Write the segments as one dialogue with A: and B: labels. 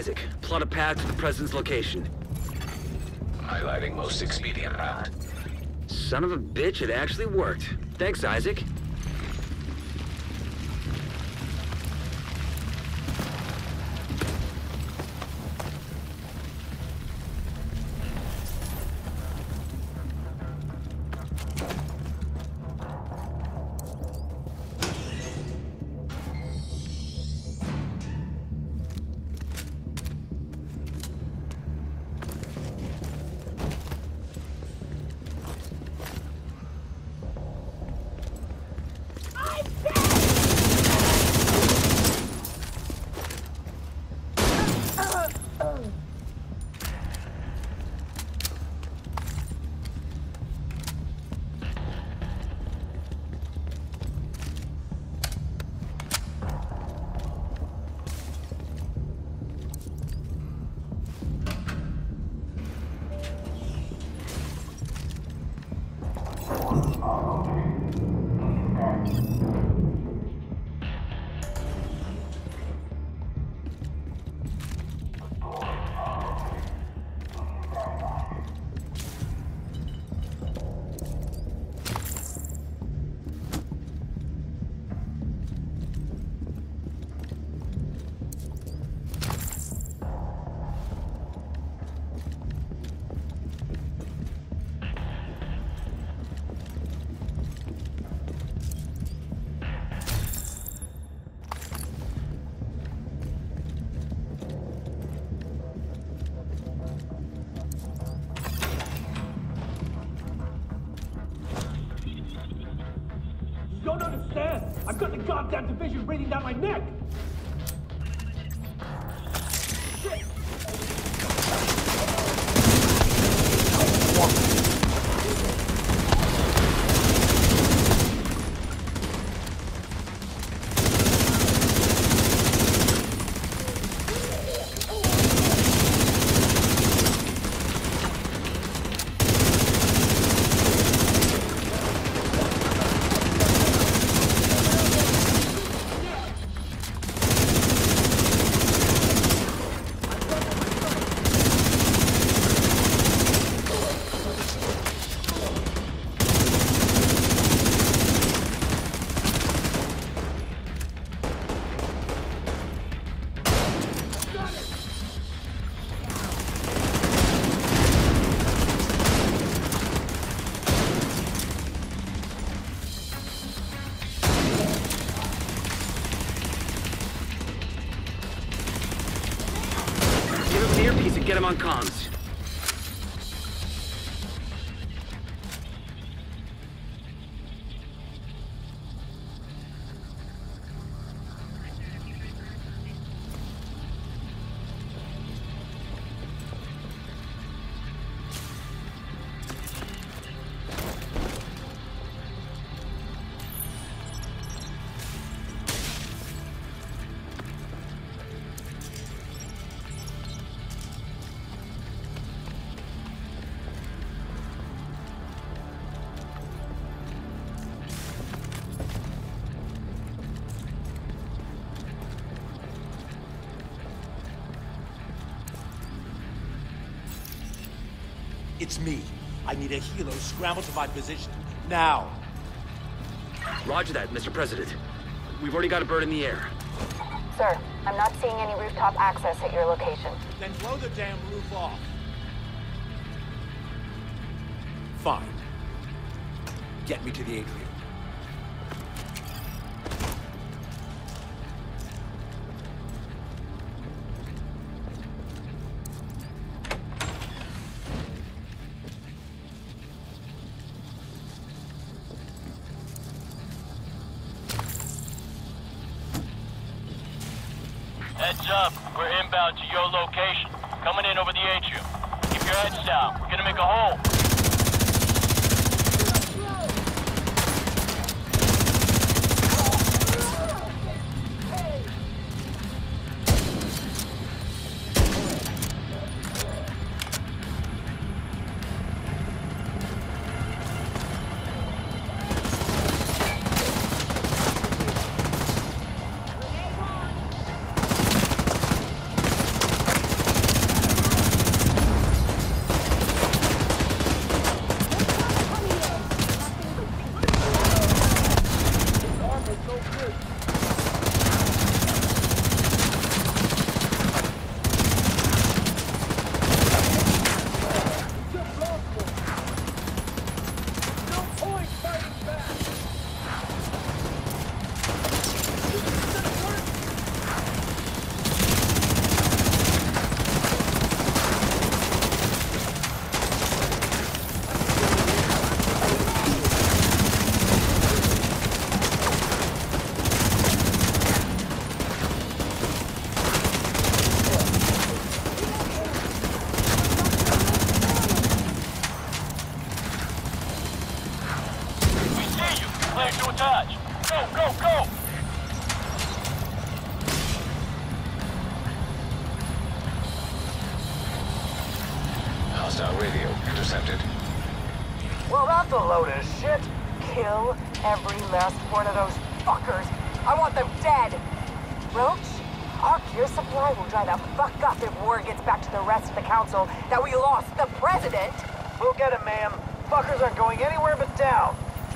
A: Isaac. Plot a path to the President's location.
B: Highlighting most expedient route.
A: Son of a bitch, it actually worked. Thanks, Isaac.
C: Don't understand! I've got the goddamn division breathing down my neck! Shit!
A: Get him on comms.
D: It's me. I need a helo scramble to my position. Now!
A: Roger that, Mr. President. We've already got a bird in the air.
E: Sir, I'm not seeing any rooftop access at your location.
D: Then blow the damn roof off. Fine. Get me to the atrium.
F: Heads up, we're inbound to your location. Coming in over the atrium. Keep your heads down. We're gonna make a hole. clear to attach. Go, go, go!
B: Hostile radio intercepted.
G: Well, that's a load of shit. Kill every last one of those fuckers. I want them dead. Roach, our gear supply will dry the fuck up if word gets back to the rest of the council that we lost the president. We'll get him, ma'am. Fuckers aren't going anywhere but down.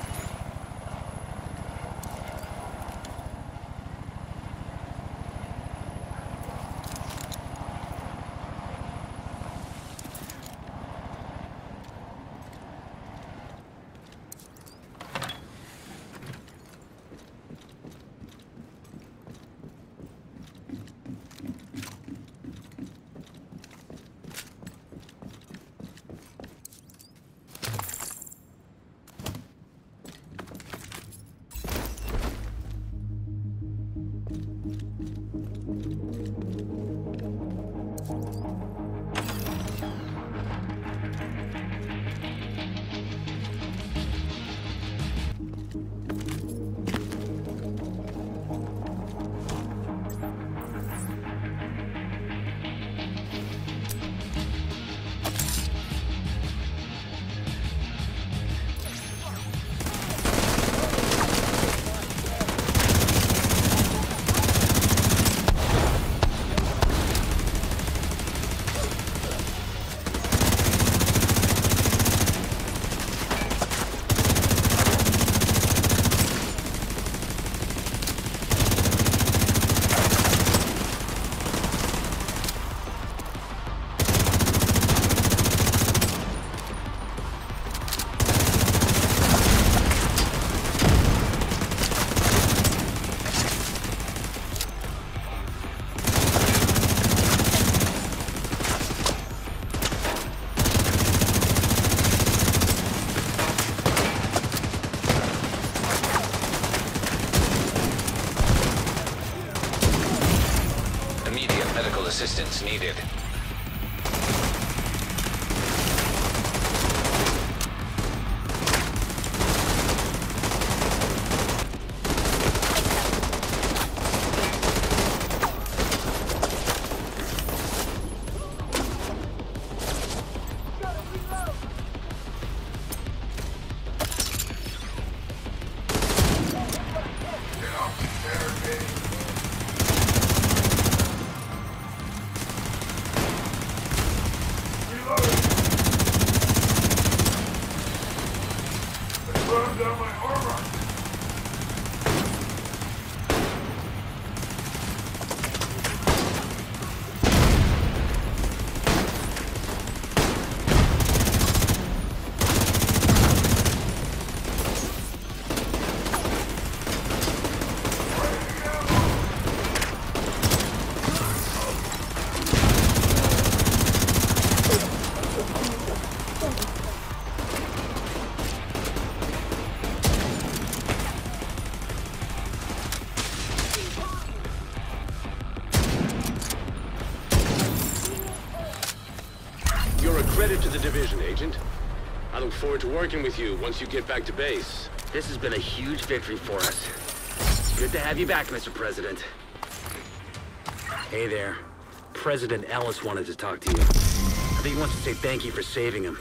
B: Assistance needed.
A: Credit to the division, Agent. I look forward to working with you once you get back to base. This has been a huge victory for us. Good to have you back, Mr. President. Hey there. President Ellis wanted to talk to you. I think he wants to say thank you for saving him.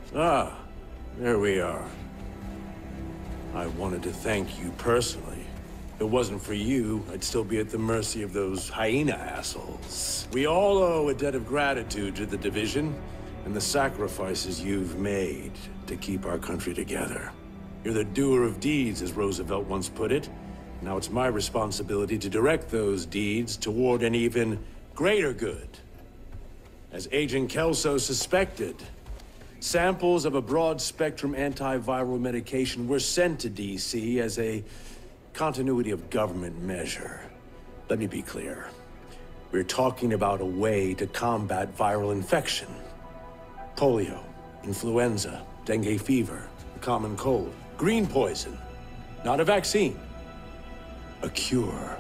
D: Ah, there we are. I wanted to thank you personally. If it wasn't for you, I'd still be at the mercy of those hyena assholes. We all owe a debt of gratitude to the Division and the sacrifices you've made to keep our country together. You're the doer of deeds, as Roosevelt once put it. Now it's my responsibility to direct those deeds toward an even greater good. As Agent Kelso suspected, samples of a broad-spectrum antiviral medication were sent to DC as a continuity of government measure. Let me be clear. We're talking about a way to combat viral infection. Polio, influenza, dengue fever, the common cold, green poison. Not a vaccine. A cure.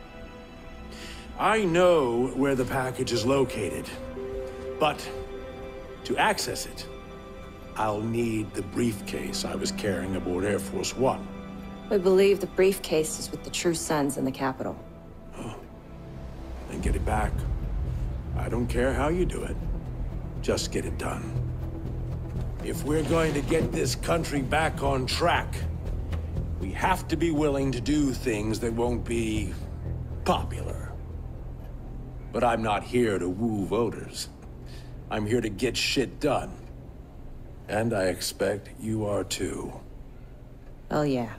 D: I know where the package is located, but to access it, I'll need the briefcase I was carrying aboard Air Force One.
H: We believe the briefcase is with the True Sons in the capital.
D: Oh. Then get it back. I don't care how you do it. Just get it done. If we're going to get this country back on track, we have to be willing to do things that won't be popular. But I'm not here to woo voters. I'm here to get shit done. And I expect you are too.
H: Oh yeah.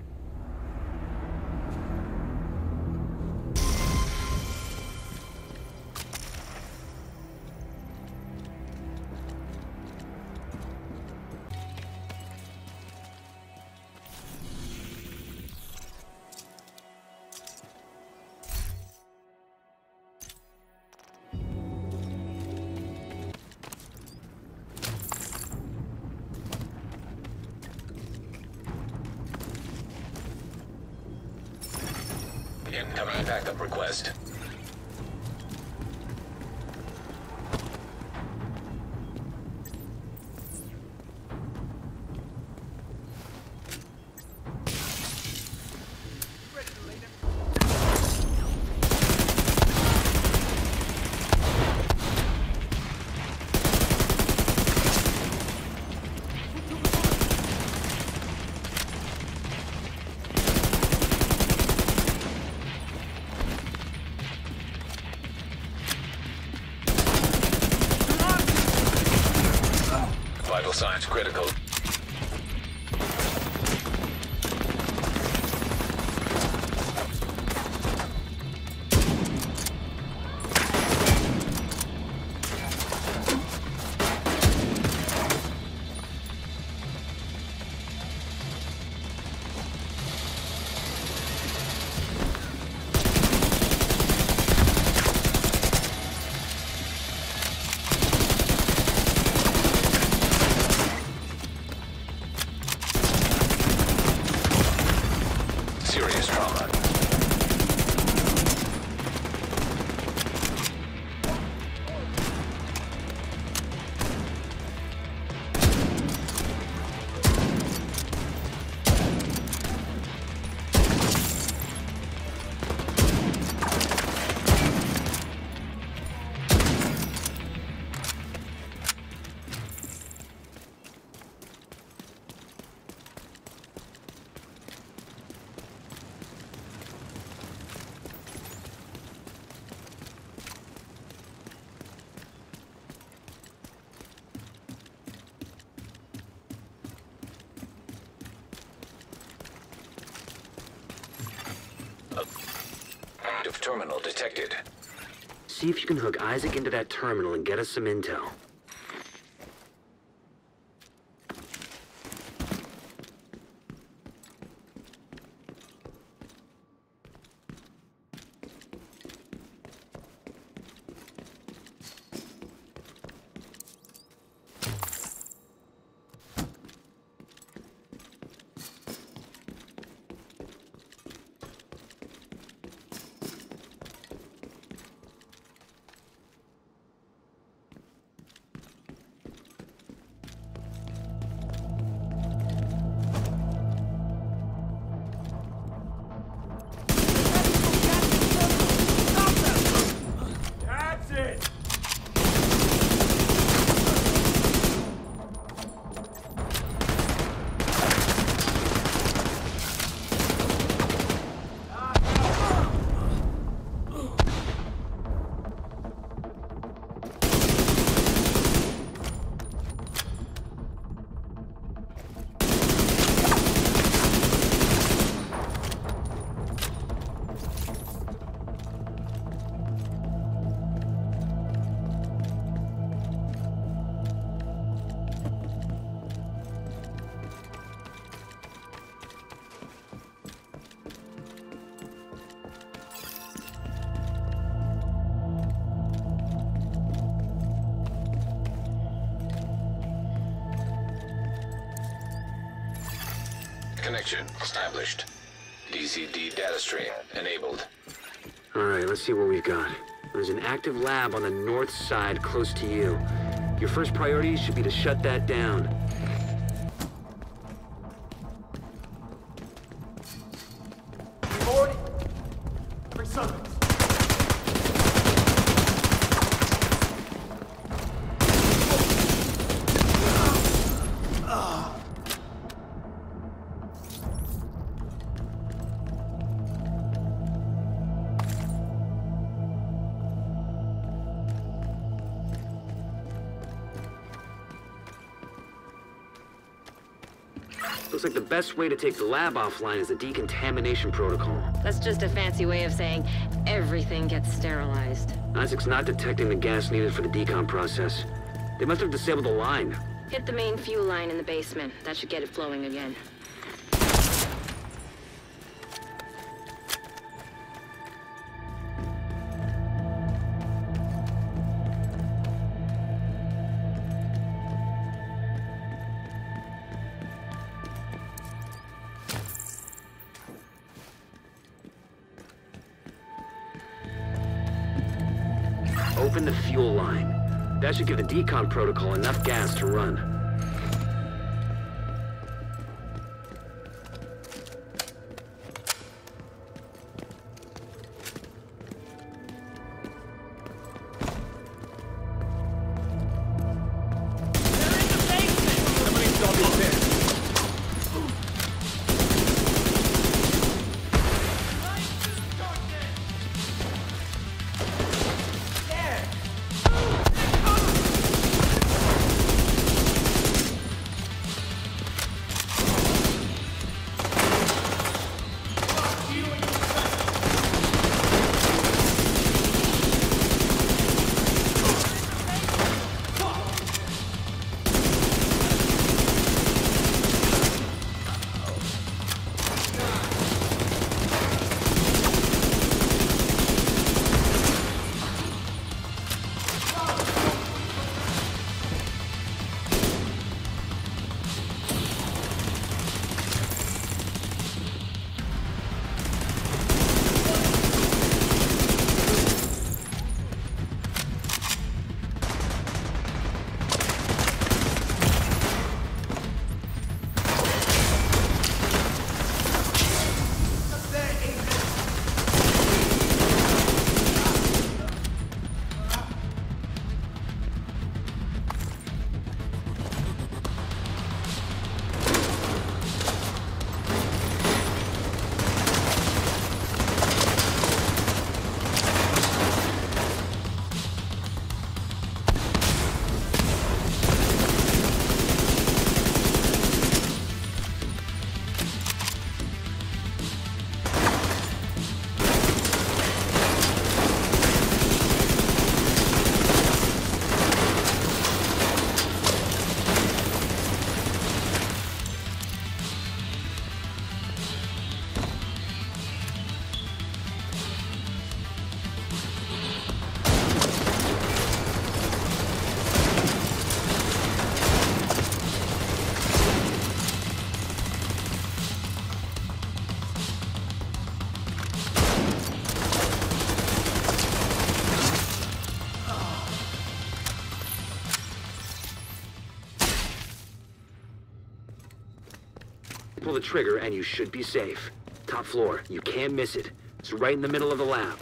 B: Incoming backup request. Vital signs critical. Serious trauma. Active terminal detected.
A: See if you can hook Isaac into that terminal and get us some intel.
B: Connection established. DCD data stream enabled.
A: Alright, let's see what we've got. There's an active lab on the north side close to you. Your first priority should be to shut that down.
C: We've already... Every son.
A: Looks like the best way to take the lab offline is the decontamination protocol.
H: That's just a fancy way of saying everything gets sterilized.
A: Isaac's not detecting the gas needed for the decom process. They must have disabled the line.
H: Hit the main fuel line in the basement. That should get it flowing again.
A: Open the fuel line. That should give the decon protocol enough gas to run. Pull the trigger and you should be safe. Top floor, you can't miss it. It's right in the middle of the lab.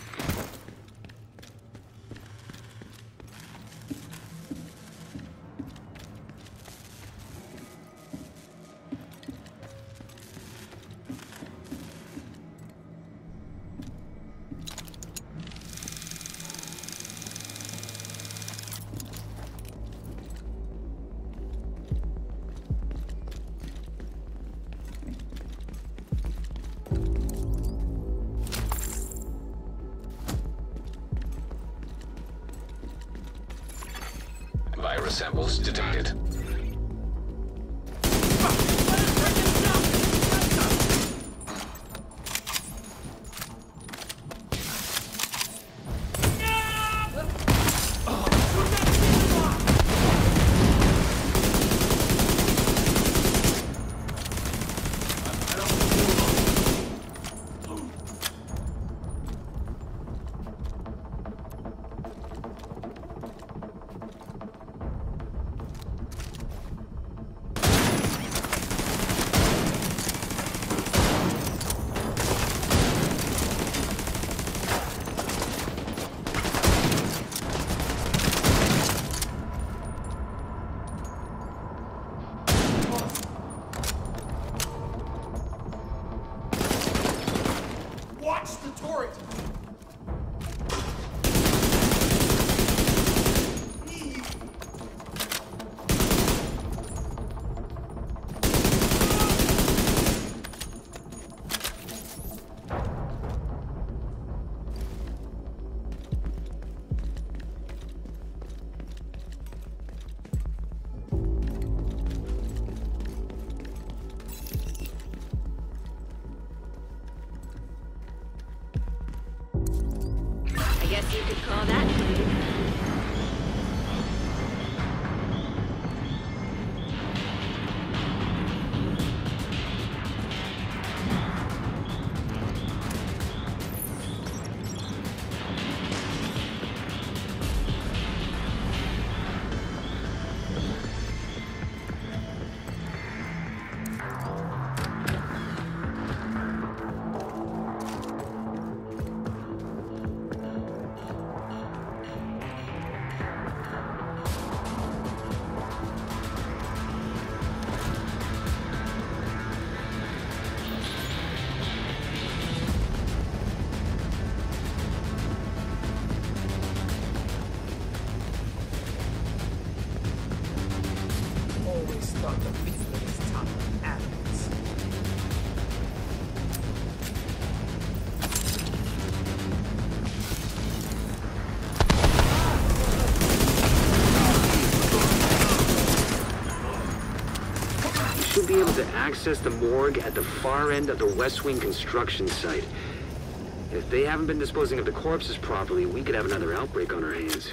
B: Virus samples detected.
I: guess you could call that clean.
G: Always thought the beast of his tongue with animals.
A: You should be able to access the morgue at the far end of the West Wing construction site. If they haven't been disposing of the corpses properly, we could have another outbreak on our hands.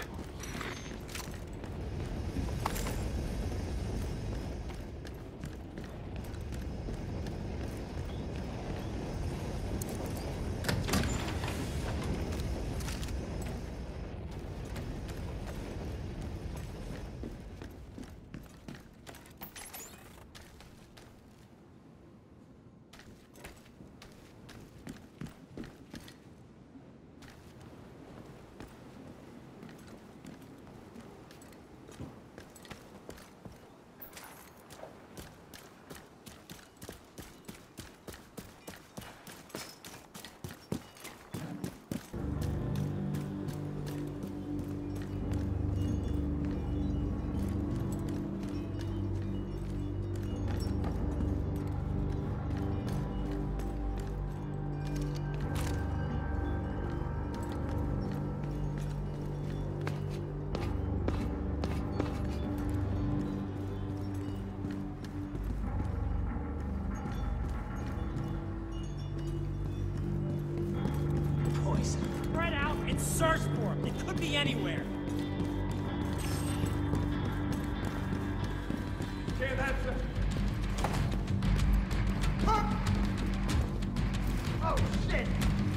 C: Spread out and search for him. They could be anywhere. Okay, that's it. Oh, shit!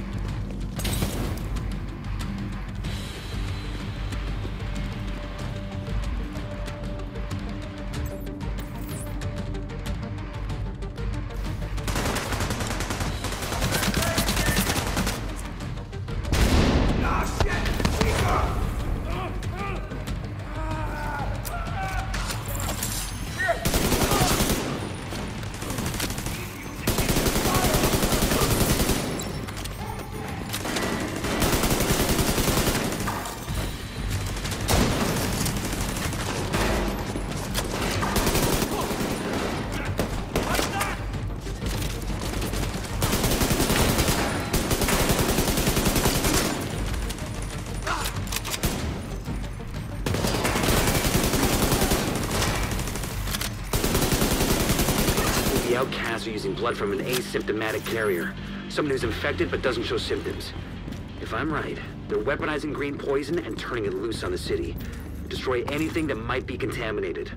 A: The outcasts are using blood from an asymptomatic carrier. Someone who's infected but doesn't show symptoms. If I'm right, they're weaponizing green poison and turning it loose on the city. Destroy anything that might be contaminated.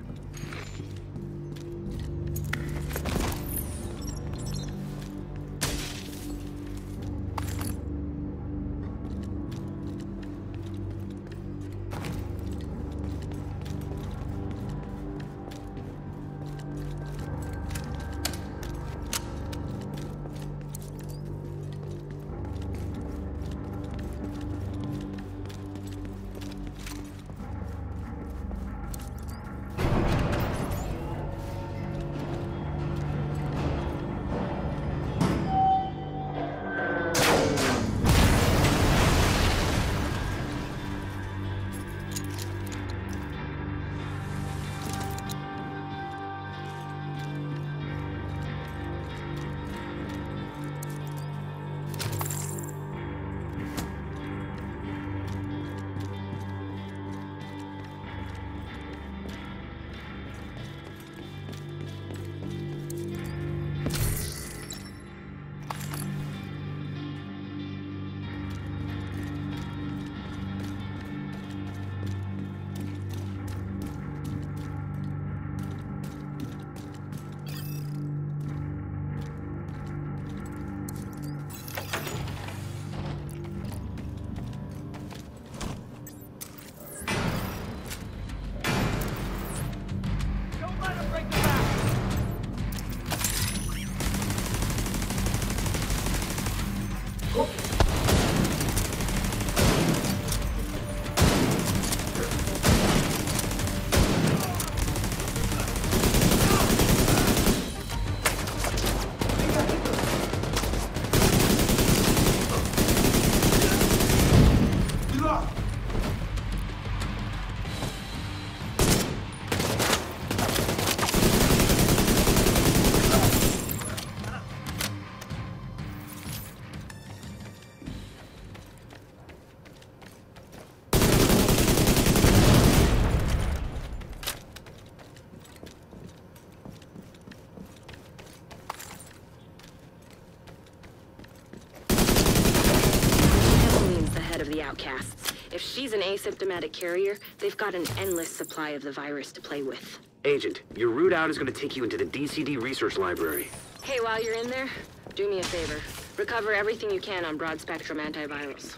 I: asymptomatic carrier, they've got an endless supply of the virus to play with.
A: Agent, your route out is going to take you into the DCD research library.
I: Hey, while you're in there, do me a favor. Recover everything you can on broad-spectrum antivirals.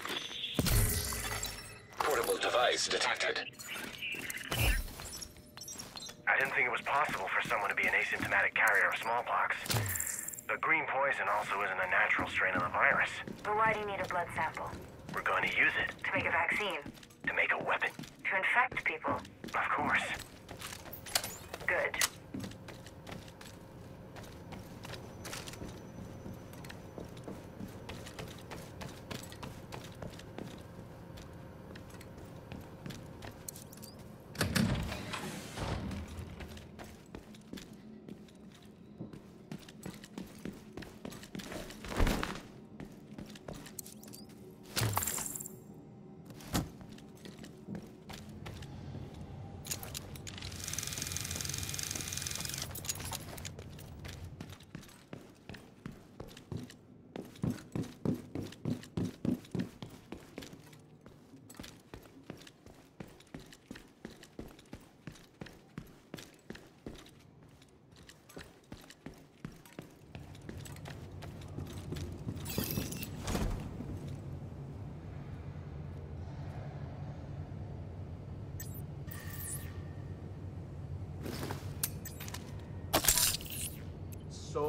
B: Portable device detected.
J: I didn't think it was possible for someone to be an asymptomatic carrier of smallpox. But green poison also isn't a natural strain of the virus.
E: But why do you need a blood sample?
J: We're going to use it.
E: To make a vaccine?
J: To make a weapon.
E: To infect people?
J: Of course.
E: Good.
C: So.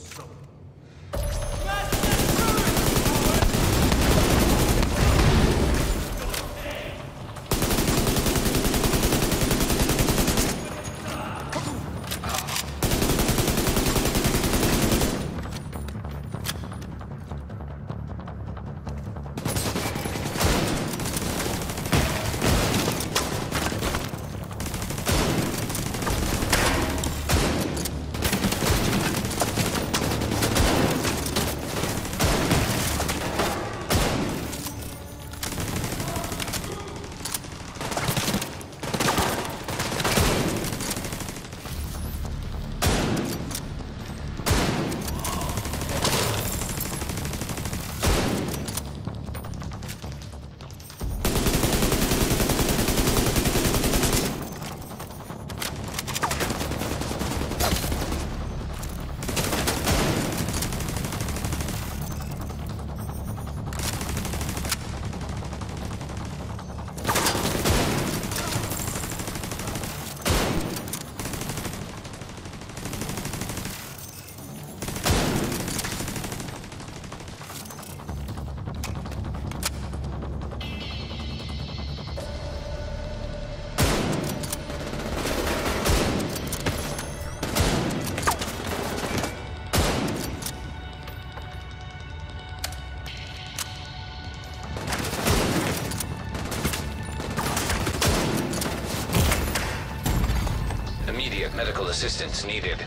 B: Immediate medical assistance needed.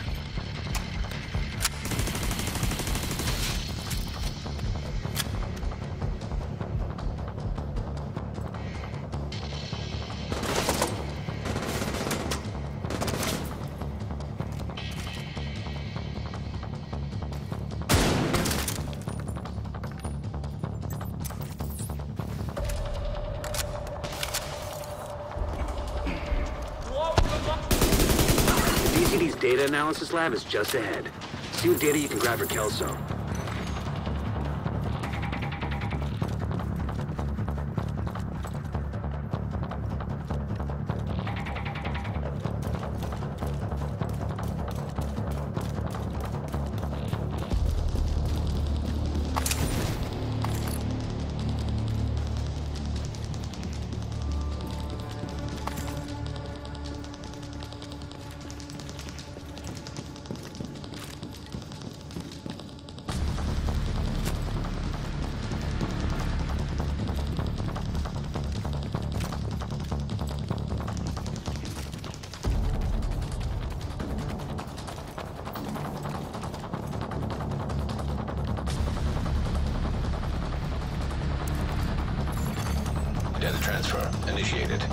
A: DCD's data analysis lab is just ahead. See what data you can grab for Kelso.
B: Data transfer initiated.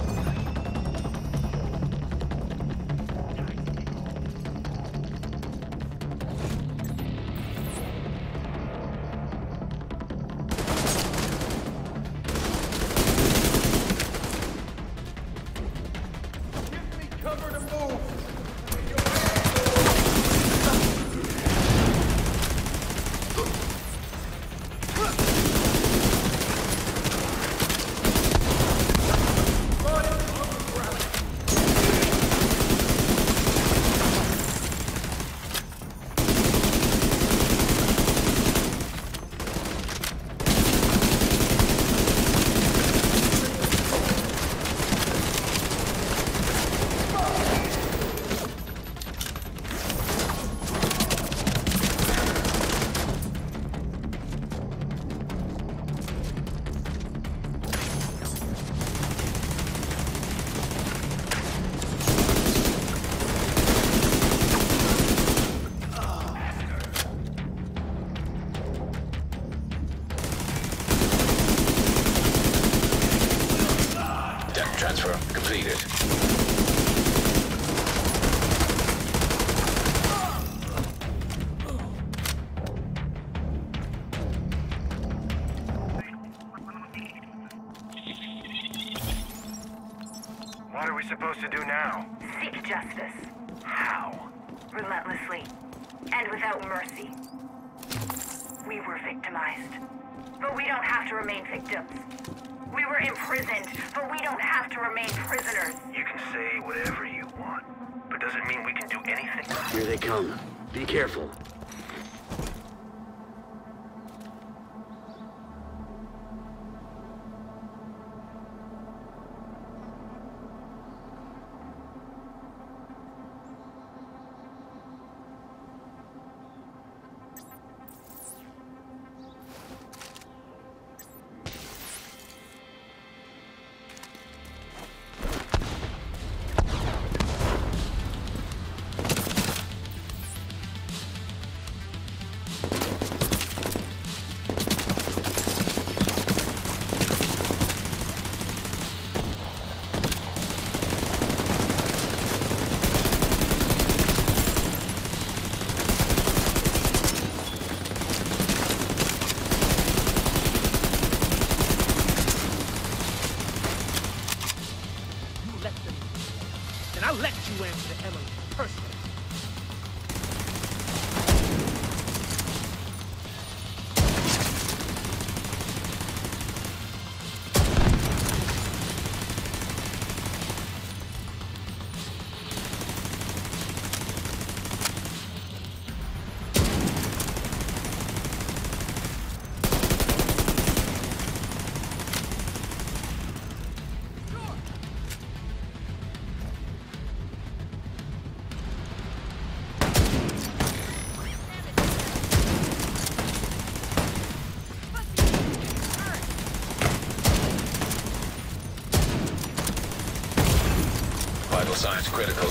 C: cover to move!
B: Transfer completed.
J: What are we supposed to do now?
G: Seek justice.
J: How?
G: Relentlessly. And without mercy. We were victimized. But we don't have to remain victims. We were imprisoned, but we don't have to remain prisoners.
J: You can say whatever you want, but does it mean we can do anything?
A: Here they come. Be careful.
C: And I'll let you answer to Emily personally.
B: Vital signs critical.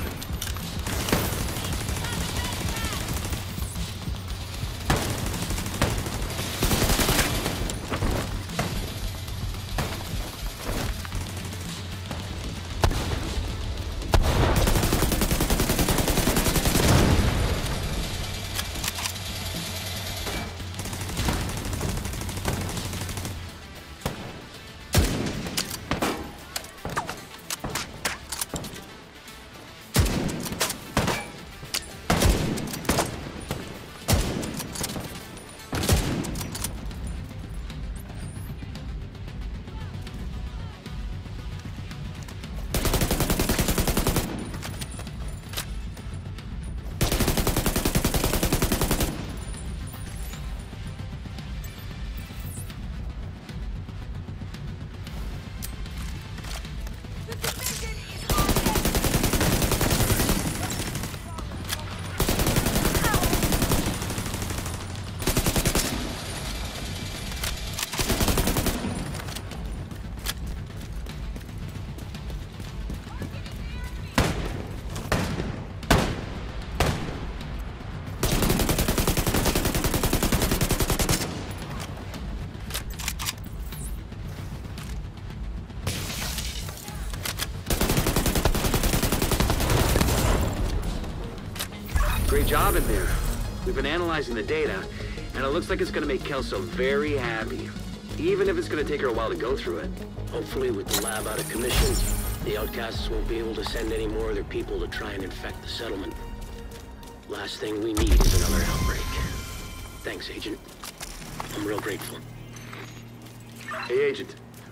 A: Great job in there. We've been analyzing the data, and it looks like it's gonna make Kelso very happy. Even if it's gonna take her a while to go through it. Hopefully with the lab out of commission,
K: The outcasts won't be able to send any more of their people to try and infect the settlement. Last thing we need is another outbreak. Thanks, Agent. I'm real grateful.
A: Hey, Agent.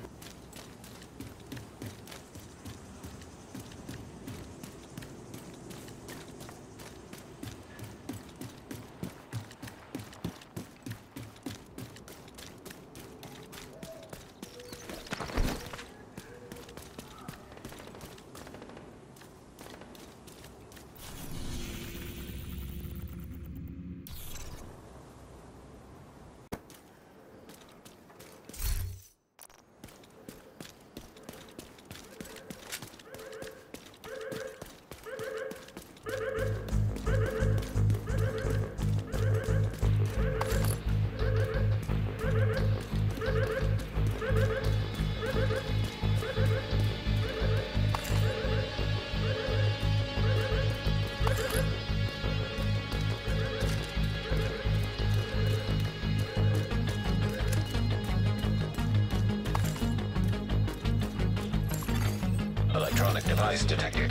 B: Electronic device detected.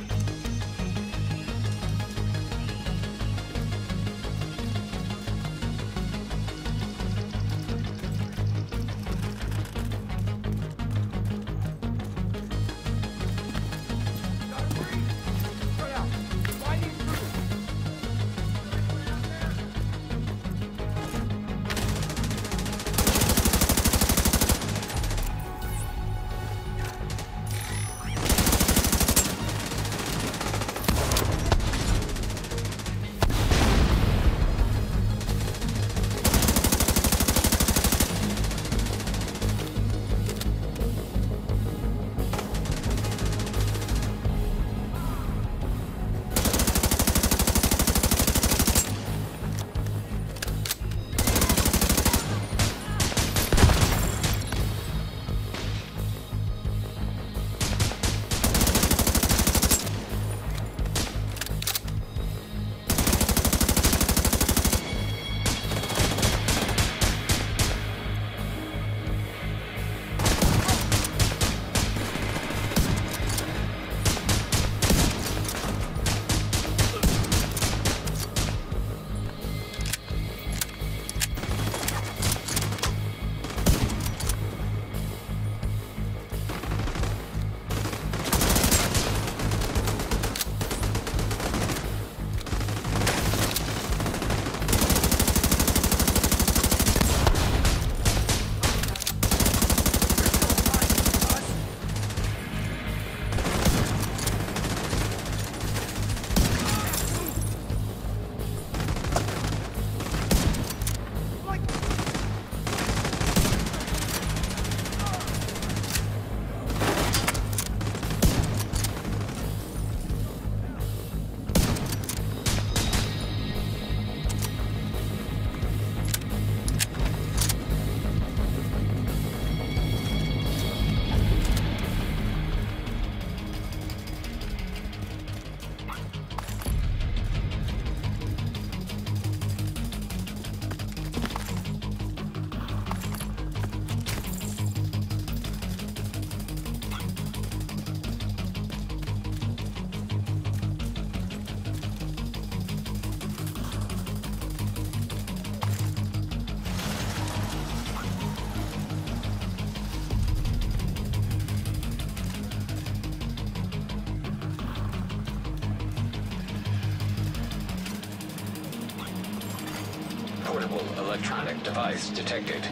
B: Portable electronic device detected.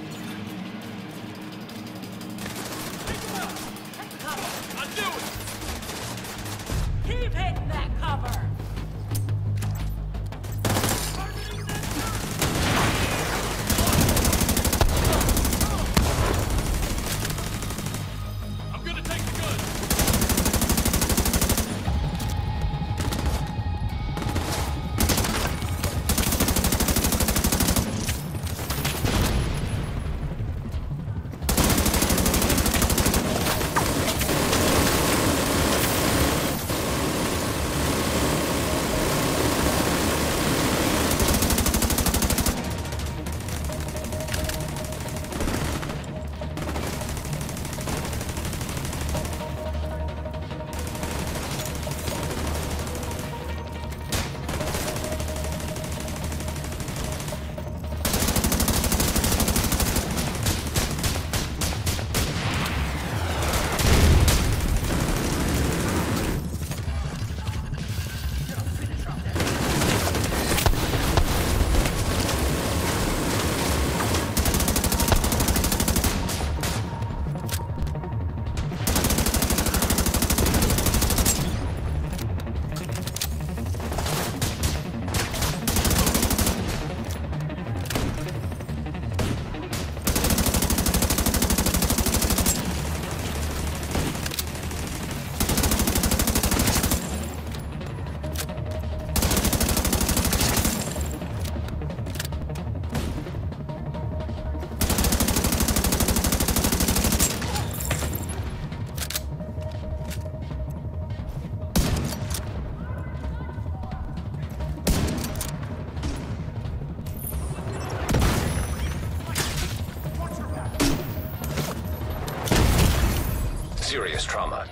G: Keep hitting that cover!
F: I'm gonna take the gun.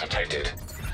B: detected.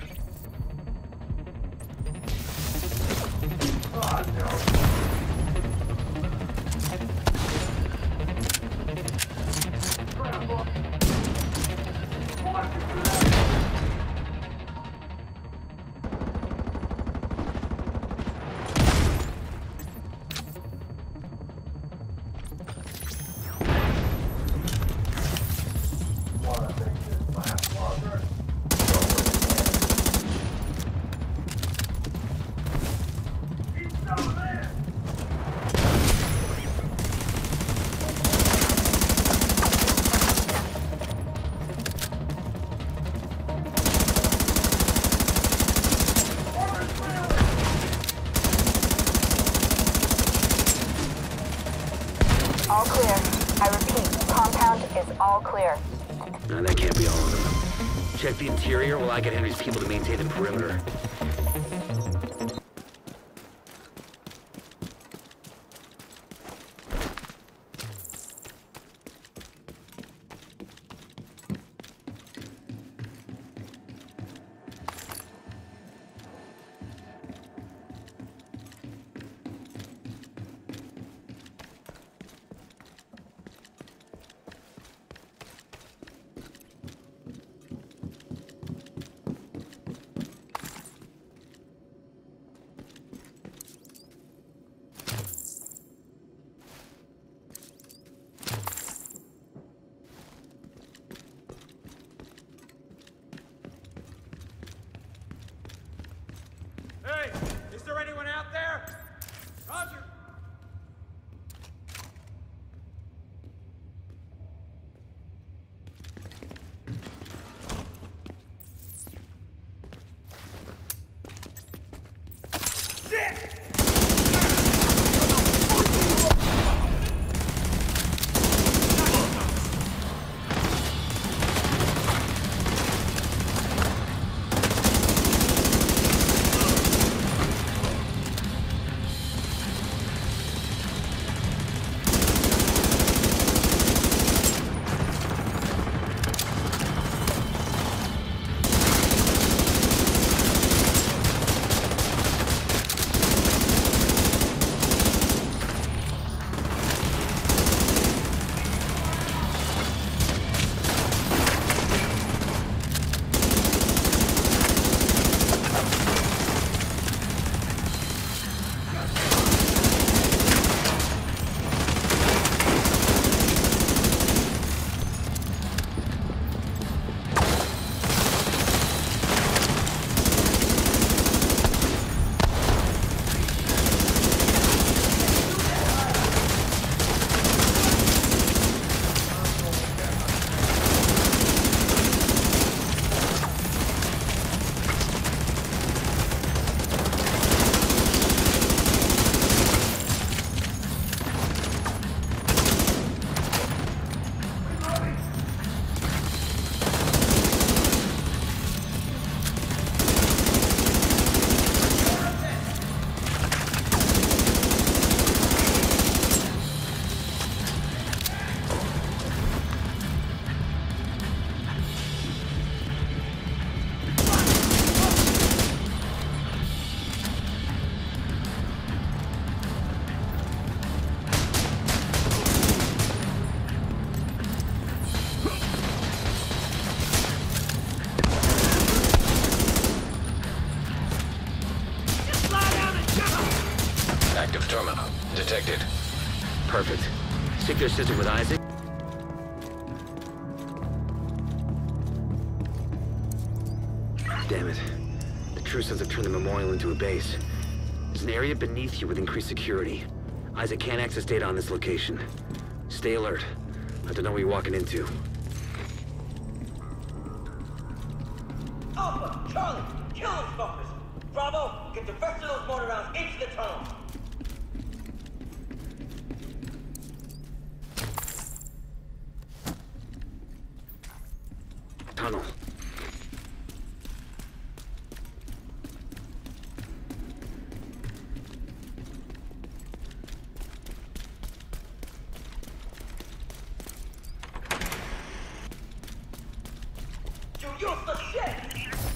E: All clear. I repeat, compound is all clear.
A: No, that can't be all of them. Check the interior while I get Henry's people to maintain the perimeter.
C: Hey, is there anyone out there? Roger.
B: Active terminal detected.
A: Perfect. Sync their system with Isaac. Damn it. The True Sons have turned the memorial into a base. There's an area beneath you with increased security. Isaac can't access data on this location. Stay alert. I have to know what you're walking into.
C: Alpha, Charlie, kill those fuckers. Bravo, get the rest of those mortar rounds into the tunnel.
A: Tunnel.
C: You useless shit!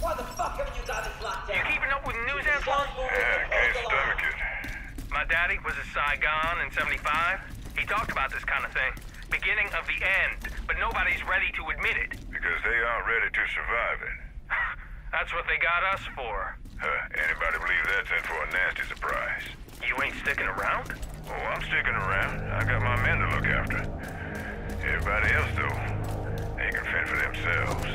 J: can't stomach it. My daddy was in Saigon in '75. He talked about this kind of thing. Beginning of the end, but nobody's ready to admit it.
L: Because they aren't ready to survive it.
J: That's what they got us for.
L: Anybody believe that's in for a nasty surprise?
J: You ain't sticking around?
L: Oh, I'm sticking around. I got my men to look after. Everybody else, though, they can fend for themselves.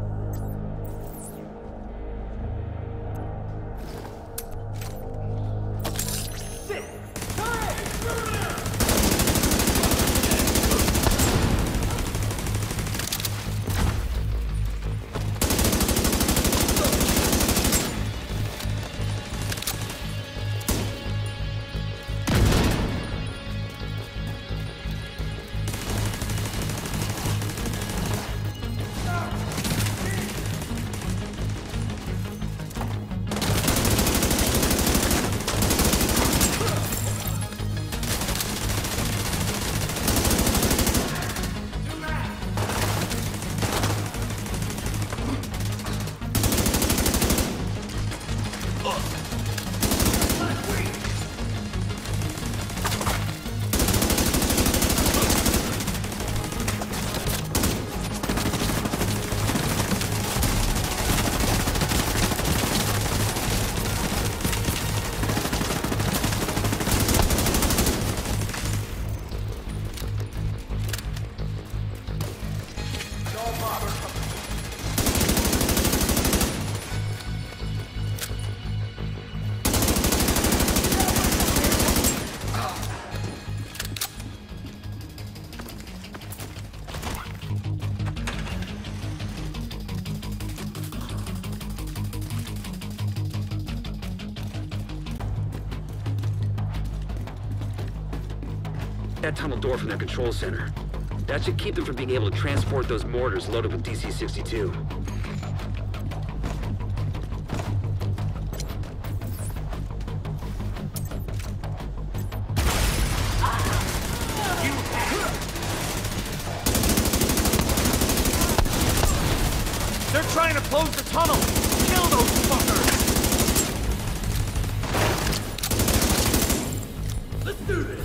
A: That tunnel door from their control center. That should keep them from being able to transport those mortars loaded with DC-62.
C: They're trying to close the tunnel! Kill those fuckers! Let's do this!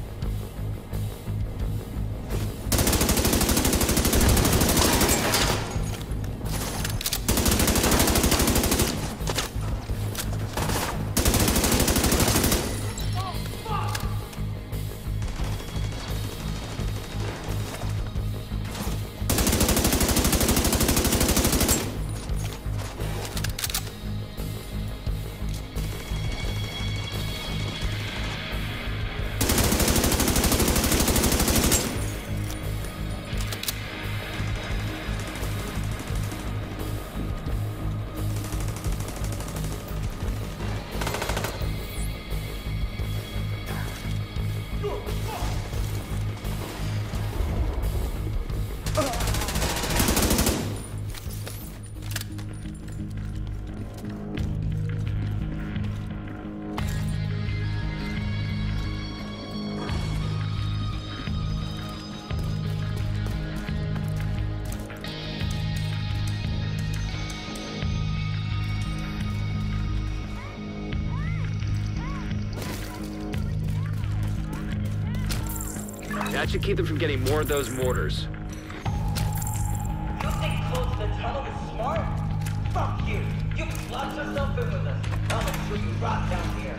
A: That should keep them from getting more of those mortars.
C: You think closing the tunnel is smart? Fuck you! You plunge yourself in with us. I'll make sure you rot down here.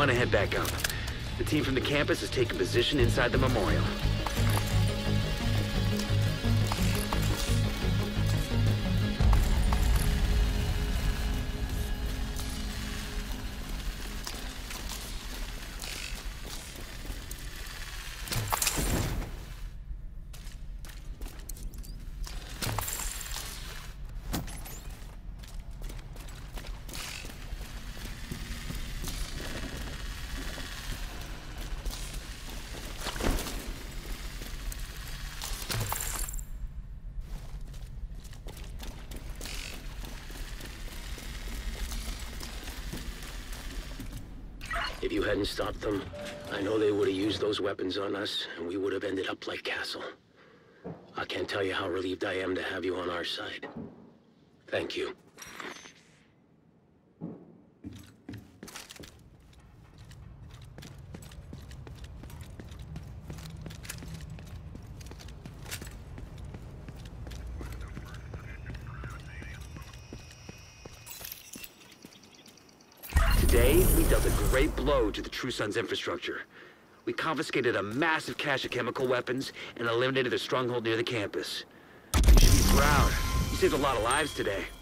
A: want to head back up. The team from the campus has taken position inside the memorial.
K: If you hadn't stopped them, I know they would have used those weapons on us, and we would have ended up like Castle. I can't tell you how relieved I am to have you on our side. Thank you.
A: Today, we dealt a great blow to the True Sons infrastructure. We confiscated a massive cache of chemical weapons and eliminated their stronghold near the campus. You should be proud. You saved a lot of lives today.